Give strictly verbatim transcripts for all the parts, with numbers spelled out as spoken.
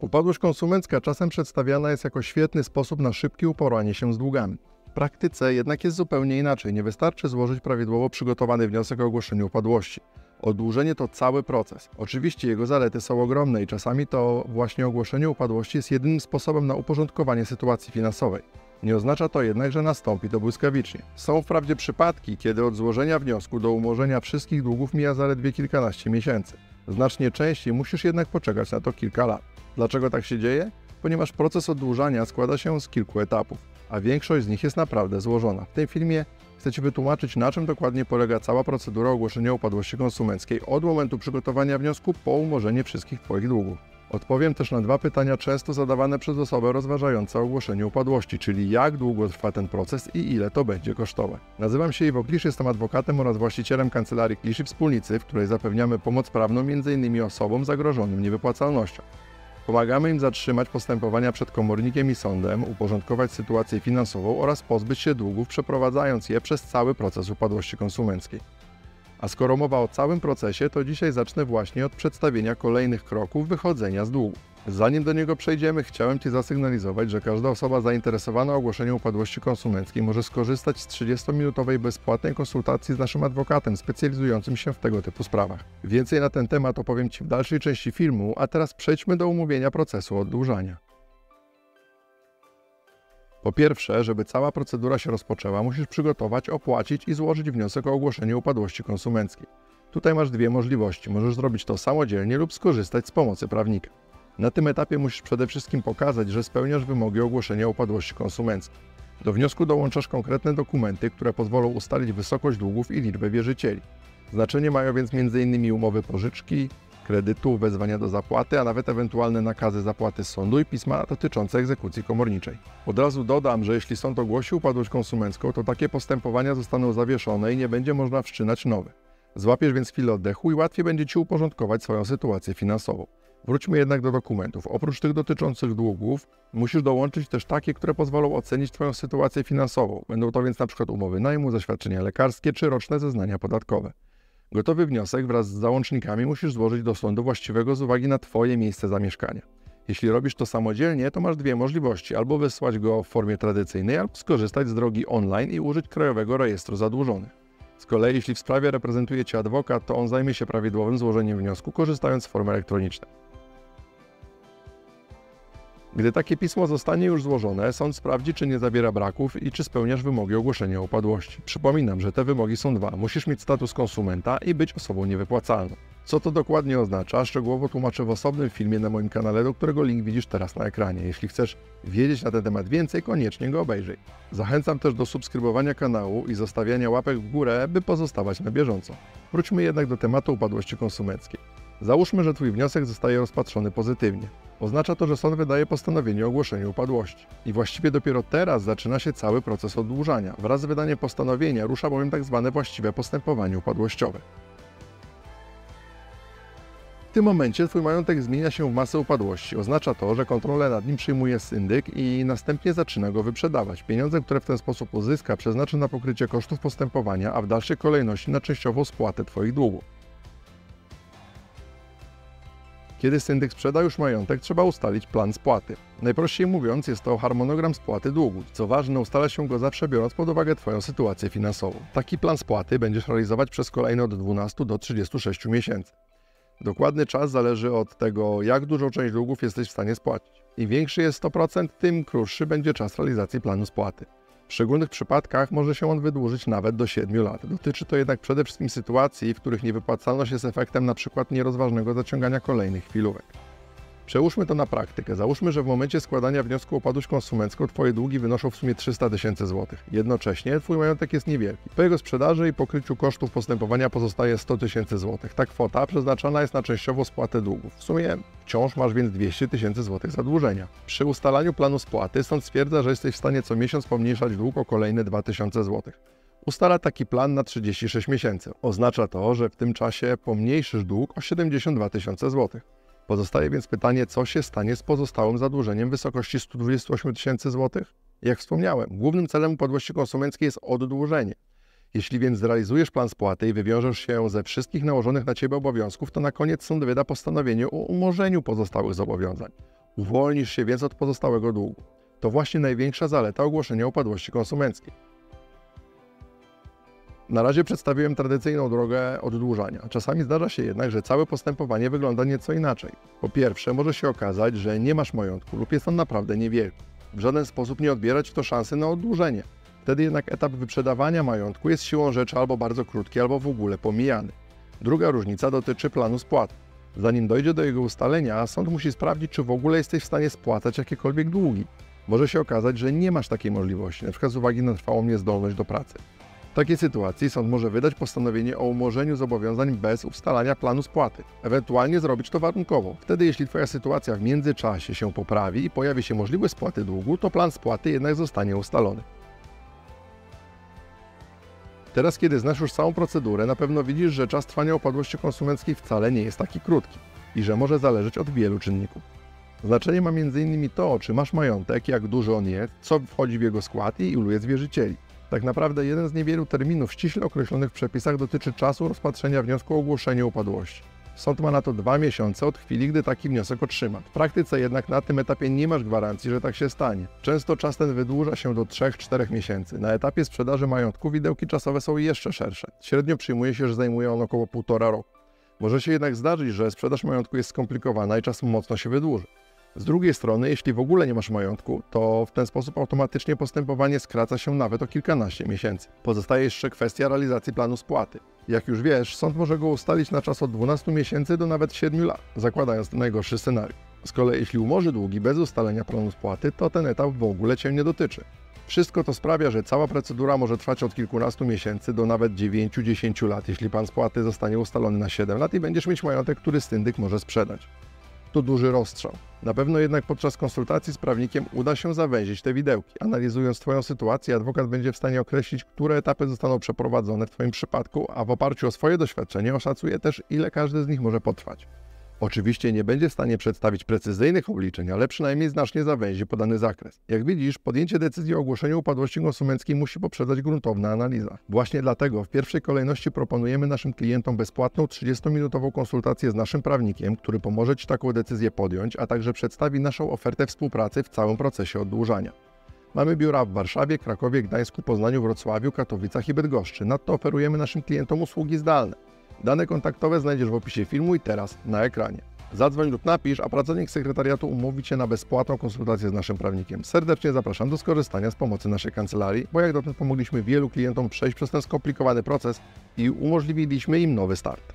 Upadłość konsumencka czasem przedstawiana jest jako świetny sposób na szybkie uporanie się z długami. W praktyce jednak jest zupełnie inaczej. Nie wystarczy złożyć prawidłowo przygotowany wniosek o ogłoszenie upadłości. Oddłużenie to cały proces. Oczywiście jego zalety są ogromne i czasami to właśnie ogłoszenie upadłości jest jedynym sposobem na uporządkowanie sytuacji finansowej. Nie oznacza to jednak, że nastąpi to błyskawicznie. Są wprawdzie przypadki, kiedy od złożenia wniosku do umorzenia wszystkich długów mija zaledwie kilkanaście miesięcy. Znacznie częściej musisz jednak poczekać na to kilka lat. Dlaczego tak się dzieje? Ponieważ proces oddłużania składa się z kilku etapów, a większość z nich jest naprawdę złożona. W tym filmie chcę Ci wytłumaczyć, na czym dokładnie polega cała procedura ogłoszenia upadłości konsumenckiej od momentu przygotowania wniosku po umorzenie wszystkich Twoich długów. Odpowiem też na dwa pytania często zadawane przez osoby rozważające ogłoszenie upadłości, czyli jak długo trwa ten proces i ile to będzie kosztować. Nazywam się Iwo Klisz, jestem adwokatem oraz właścicielem kancelarii Klisz i Wspólnicy, w której zapewniamy pomoc prawną między innymi osobom zagrożonym niewypłacalnością. Pomagamy im zatrzymać postępowania przed komornikiem i sądem, uporządkować sytuację finansową oraz pozbyć się długów, przeprowadzając je przez cały proces upadłości konsumenckiej. A skoro mowa o całym procesie, to dzisiaj zacznę właśnie od przedstawienia kolejnych kroków wychodzenia z długu. Zanim do niego przejdziemy, chciałem Ci zasygnalizować, że każda osoba zainteresowana ogłoszeniem upadłości konsumenckiej może skorzystać z trzydziestominutowej bezpłatnej konsultacji z naszym adwokatem specjalizującym się w tego typu sprawach. Więcej na ten temat opowiem Ci w dalszej części filmu, a teraz przejdźmy do omówienia procesu oddłużania. Po pierwsze, żeby cała procedura się rozpoczęła, musisz przygotować, opłacić i złożyć wniosek o ogłoszenie upadłości konsumenckiej. Tutaj masz dwie możliwości. Możesz zrobić to samodzielnie lub skorzystać z pomocy prawnika. Na tym etapie musisz przede wszystkim pokazać, że spełniasz wymogi ogłoszenia upadłości konsumenckiej. Do wniosku dołączasz konkretne dokumenty, które pozwolą ustalić wysokość długów i liczbę wierzycieli. Znaczenie mają więc między innymi umowy pożyczki, kredytu, wezwania do zapłaty, a nawet ewentualne nakazy zapłaty z sądu i pisma dotyczące egzekucji komorniczej. Od razu dodam, że jeśli sąd ogłosi upadłość konsumencką, to takie postępowania zostaną zawieszone i nie będzie można wszczynać nowych. Złapiesz więc chwilę oddechu i łatwiej będzie Ci uporządkować swoją sytuację finansową. Wróćmy jednak do dokumentów. Oprócz tych dotyczących długów, musisz dołączyć też takie, które pozwolą ocenić Twoją sytuację finansową. Będą to więc np. umowy najmu, zaświadczenia lekarskie czy roczne zeznania podatkowe. Gotowy wniosek wraz z załącznikami musisz złożyć do sądu właściwego z uwagi na Twoje miejsce zamieszkania. Jeśli robisz to samodzielnie, to masz dwie możliwości. Albo wysłać go w formie tradycyjnej, albo skorzystać z drogi online i użyć Krajowego Rejestru Zadłużonych. Z kolei jeśli w sprawie reprezentuje Cię adwokat, to on zajmie się prawidłowym złożeniem wniosku, korzystając z formy elektronicznej. Gdy takie pismo zostanie już złożone, sąd sprawdzi, czy nie zawiera braków i czy spełniasz wymogi ogłoszenia upadłości. Przypominam, że te wymogi są dwa. Musisz mieć status konsumenta i być osobą niewypłacalną. Co to dokładnie oznacza? Szczegółowo tłumaczę w osobnym filmie na moim kanale, do którego link widzisz teraz na ekranie. Jeśli chcesz wiedzieć na ten temat więcej, koniecznie go obejrzyj. Zachęcam też do subskrybowania kanału i zostawiania łapek w górę, by pozostawać na bieżąco. Wróćmy jednak do tematu upadłości konsumenckiej. Załóżmy, że Twój wniosek zostaje rozpatrzony pozytywnie. Oznacza to, że sąd wydaje postanowienie o ogłoszeniu upadłości. I właściwie dopiero teraz zaczyna się cały proces oddłużania. Wraz z wydaniem postanowienia rusza bowiem tak zwane właściwe postępowanie upadłościowe. W tym momencie Twój majątek zmienia się w masę upadłości. Oznacza to, że kontrolę nad nim przyjmuje syndyk i następnie zaczyna go wyprzedawać. Pieniądze, które w ten sposób uzyska, przeznaczy na pokrycie kosztów postępowania, a w dalszej kolejności na częściową spłatę Twoich długów. Kiedy syndyk sprzeda już majątek, trzeba ustalić plan spłaty. Najprościej mówiąc, jest to harmonogram spłaty długów. Co ważne, ustala się go zawsze biorąc pod uwagę Twoją sytuację finansową. Taki plan spłaty będziesz realizować przez kolejne od dwunastu do trzydziestu sześciu miesięcy. Dokładny czas zależy od tego, jak dużą część długów jesteś w stanie spłacić. Im większy jest sto procent, tym krótszy będzie czas realizacji planu spłaty. W szczególnych przypadkach może się on wydłużyć nawet do siedmiu lat. Dotyczy to jednak przede wszystkim sytuacji, w których niewypłacalność jest efektem np. nierozważnego zaciągania kolejnych chwilówek. Przełóżmy to na praktykę. Załóżmy, że w momencie składania wniosku o upadłość konsumencką Twoje długi wynoszą w sumie trzysta tysięcy złotych. Jednocześnie Twój majątek jest niewielki. Po jego sprzedaży i pokryciu kosztów postępowania pozostaje sto tysięcy złotych. Ta kwota przeznaczana jest na częściową spłatę długów. W sumie wciąż masz więc dwieście tysięcy złotych zadłużenia. Przy ustalaniu planu spłaty sąd stwierdza, że jesteś w stanie co miesiąc pomniejszać dług o kolejne dwa tysiące złotych. Ustala taki plan na trzydzieści sześć miesięcy. Oznacza to, że w tym czasie pomniejszysz dług o siedemdziesiąt dwa tysiące złotych. Pozostaje więc pytanie, co się stanie z pozostałym zadłużeniem w wysokości stu dwudziestu ośmiu tysięcy złotych? Jak wspomniałem, głównym celem upadłości konsumenckiej jest oddłużenie. Jeśli więc zrealizujesz plan spłaty i wywiążesz się ze wszystkich nałożonych na Ciebie obowiązków, to na koniec sąd wyda postanowienie o umorzeniu pozostałych zobowiązań. Uwolnisz się więc od pozostałego długu. To właśnie największa zaleta ogłoszenia upadłości konsumenckiej. Na razie przedstawiłem tradycyjną drogę oddłużania. Czasami zdarza się jednak, że całe postępowanie wygląda nieco inaczej. Po pierwsze, może się okazać, że nie masz majątku lub jest on naprawdę niewielki. W żaden sposób nie odbierać to szansy na oddłużenie. Wtedy jednak etap wyprzedawania majątku jest siłą rzeczy albo bardzo krótki, albo w ogóle pomijany. Druga różnica dotyczy planu spłaty. Zanim dojdzie do jego ustalenia, sąd musi sprawdzić, czy w ogóle jesteś w stanie spłacać jakiekolwiek długi. Może się okazać, że nie masz takiej możliwości, np. z uwagi na trwałą niezdolność do pracy. W takiej sytuacji sąd może wydać postanowienie o umorzeniu zobowiązań bez ustalania planu spłaty. Ewentualnie zrobić to warunkowo. Wtedy, jeśli Twoja sytuacja w międzyczasie się poprawi i pojawi się możliwość spłaty długu, to plan spłaty jednak zostanie ustalony. Teraz, kiedy znasz już całą procedurę, na pewno widzisz, że czas trwania upadłości konsumenckiej wcale nie jest taki krótki i że może zależeć od wielu czynników. Znaczenie ma między innymi to, czy masz majątek, jak duży on jest, co wchodzi w jego skład i ilu jest wierzycieli. Tak naprawdę jeden z niewielu terminów ściśle określonych w przepisach dotyczy czasu rozpatrzenia wniosku o ogłoszenie upadłości. Sąd ma na to dwa miesiące od chwili, gdy taki wniosek otrzyma. W praktyce jednak na tym etapie nie masz gwarancji, że tak się stanie. Często czas ten wydłuża się do trzech czterech miesięcy. Na etapie sprzedaży majątku widełki czasowe są jeszcze szersze. Średnio przyjmuje się, że zajmuje on około półtora roku. Może się jednak zdarzyć, że sprzedaż majątku jest skomplikowana i czas mocno się wydłuży. Z drugiej strony, jeśli w ogóle nie masz majątku, to w ten sposób automatycznie postępowanie skraca się nawet o kilkanaście miesięcy. Pozostaje jeszcze kwestia realizacji planu spłaty. Jak już wiesz, sąd może go ustalić na czas od dwunastu miesięcy do nawet siedmiu lat, zakładając ten najgorszy scenariusz. Z kolei jeśli umorzy długi bez ustalenia planu spłaty, to ten etap w ogóle Cię nie dotyczy. Wszystko to sprawia, że cała procedura może trwać od kilkunastu miesięcy do nawet dziewięciu do dziesięciu lat, jeśli plan spłaty zostanie ustalony na siedem lat i będziesz mieć majątek, który syndyk może sprzedać. To duży rozstrzał. Na pewno jednak podczas konsultacji z prawnikiem uda się zawęzić te widełki. Analizując Twoją sytuację, adwokat będzie w stanie określić, które etapy zostaną przeprowadzone w Twoim przypadku, a w oparciu o swoje doświadczenie oszacuje też, ile każdy z nich może potrwać. Oczywiście nie będzie w stanie przedstawić precyzyjnych obliczeń, ale przynajmniej znacznie zawęzi podany zakres. Jak widzisz, podjęcie decyzji o ogłoszeniu upadłości konsumenckiej musi poprzedzać gruntowna analiza. Właśnie dlatego w pierwszej kolejności proponujemy naszym klientom bezpłatną trzydziestominutową konsultację z naszym prawnikiem, który pomoże Ci taką decyzję podjąć, a także przedstawi naszą ofertę współpracy w całym procesie oddłużania. Mamy biura w Warszawie, Krakowie, Gdańsku, Poznaniu, Wrocławiu, Katowicach i Bydgoszczy. Nadto oferujemy naszym klientom usługi zdalne. Dane kontaktowe znajdziesz w opisie filmu i teraz na ekranie. Zadzwoń lub napisz, a pracownik sekretariatu umówi Cię na bezpłatną konsultację z naszym prawnikiem. Serdecznie zapraszam do skorzystania z pomocy naszej kancelarii, bo jak dotąd pomogliśmy wielu klientom przejść przez ten skomplikowany proces i umożliwiliśmy im nowy start.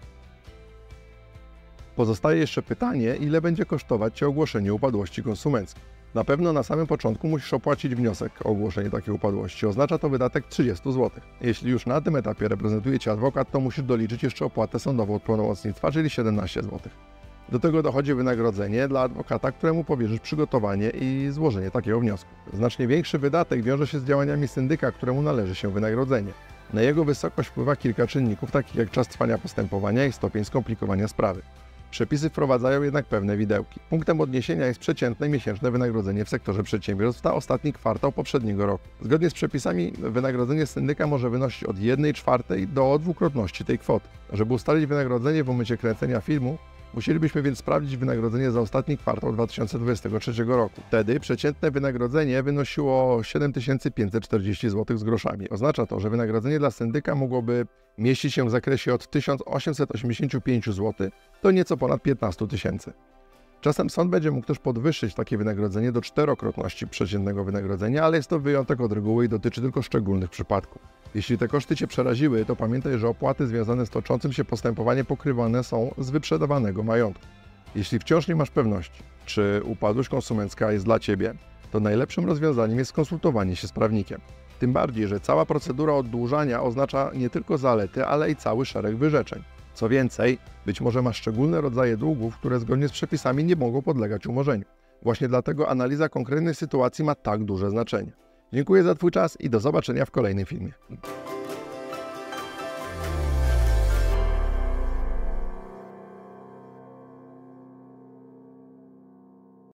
Pozostaje jeszcze pytanie, ile będzie kosztować Cię ogłoszenie upadłości konsumenckiej. Na pewno na samym początku musisz opłacić wniosek o ogłoszenie takiej upadłości. Oznacza to wydatek trzydzieści złotych. Jeśli już na tym etapie reprezentuje Cię adwokat, to musisz doliczyć jeszcze opłatę sądową od pełnomocnictwa, czyli siedemnaście złotych. Do tego dochodzi wynagrodzenie dla adwokata, któremu powierzysz przygotowanie i złożenie takiego wniosku. Znacznie większy wydatek wiąże się z działaniami syndyka, któremu należy się wynagrodzenie. Na jego wysokość wpływa kilka czynników, takich jak czas trwania postępowania i stopień skomplikowania sprawy. Przepisy wprowadzają jednak pewne widełki. Punktem odniesienia jest przeciętne miesięczne wynagrodzenie w sektorze przedsiębiorstw za ostatni kwartał poprzedniego roku. Zgodnie z przepisami wynagrodzenie syndyka może wynosić od jednej czwartej do dwukrotności tej kwoty. Żeby ustalić wynagrodzenie w momencie kręcenia filmu, musielibyśmy więc sprawdzić wynagrodzenie za ostatni kwartał dwa tysiące dwudziestego trzeciego roku. Wtedy przeciętne wynagrodzenie wynosiło siedem tysięcy pięćset czterdzieści złotych z groszami. Oznacza to, że wynagrodzenie dla syndyka mogłoby mieścić się w zakresie od tysiąc osiemset osiemdziesięciu pięciu złotych do nieco ponad piętnastu tysięcy. Czasem sąd będzie mógł też podwyższyć takie wynagrodzenie do czterokrotności przeciętnego wynagrodzenia, ale jest to wyjątek od reguły i dotyczy tylko szczególnych przypadków. Jeśli te koszty Cię przeraziły, to pamiętaj, że opłaty związane z toczącym się postępowaniem pokrywane są z wyprzedawanego majątku. Jeśli wciąż nie masz pewności, czy upadłość konsumencka jest dla Ciebie, to najlepszym rozwiązaniem jest skonsultowanie się z prawnikiem. Tym bardziej, że cała procedura oddłużania oznacza nie tylko zalety, ale i cały szereg wyrzeczeń. Co więcej, być może masz szczególne rodzaje długów, które zgodnie z przepisami nie mogą podlegać umorzeniu. Właśnie dlatego analiza konkretnej sytuacji ma tak duże znaczenie. Dziękuję za Twój czas i do zobaczenia w kolejnym filmie.